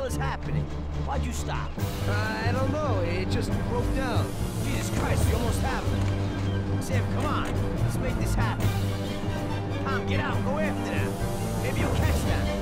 hell is happening? Why'd you stop? I don't know. It just broke down. Jesus Christ, we almost have them. Sam, come on. Let's make this happen. Tom, get out. Go after them. Maybe you'll catch them.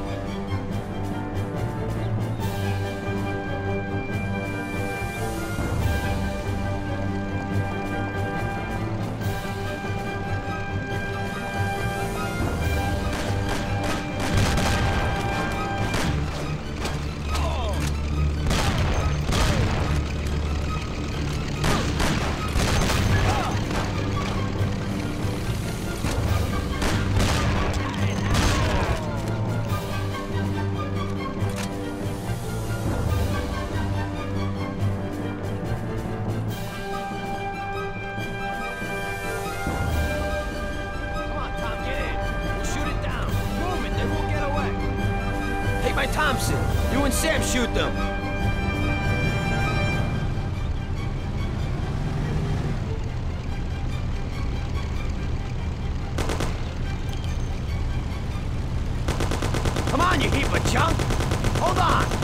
Thompson, you and Sam shoot them. Come on, you heap of junk. Hold on.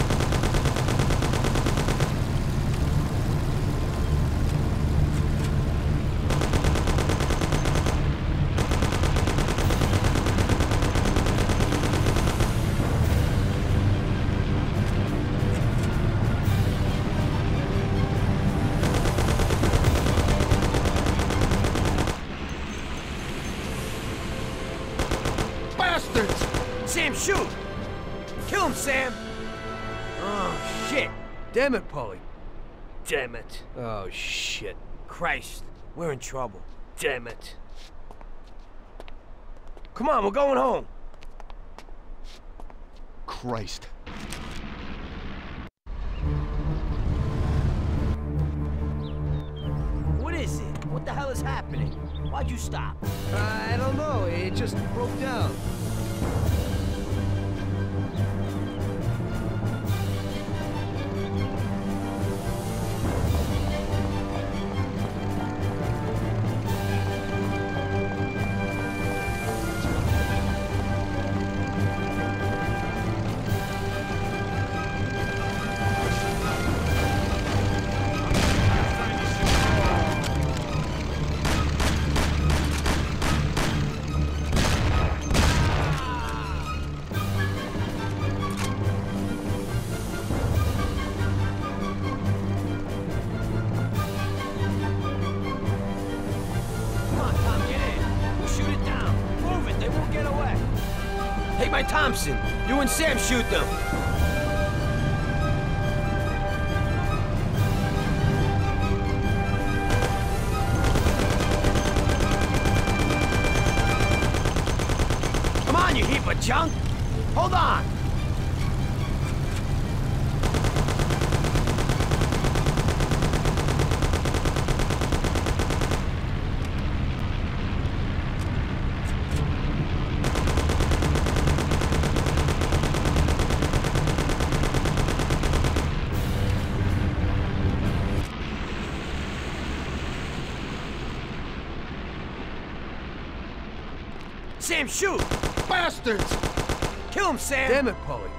Sam, shoot! Kill him, Sam! Oh, shit! Damn it, Paulie. Damn it. Oh, shit. Christ, we're in trouble. Damn it. Come on, we're going home. Christ. What is it? What the hell is happening? Why'd you stop? I don't know. It just broke down. Take my Thompson. You and Sam shoot them. Come on, you heap of junk. Hold on. Sam, shoot! Bastards! Kill him, Sam! Damn it, Paulie.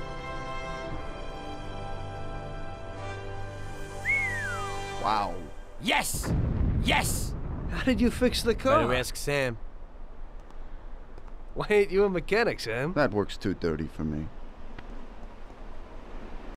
Wow. Yes! Yes! How did you fix the car? Better ask Sam. Why ain't you a mechanic, Sam? That works too dirty for me.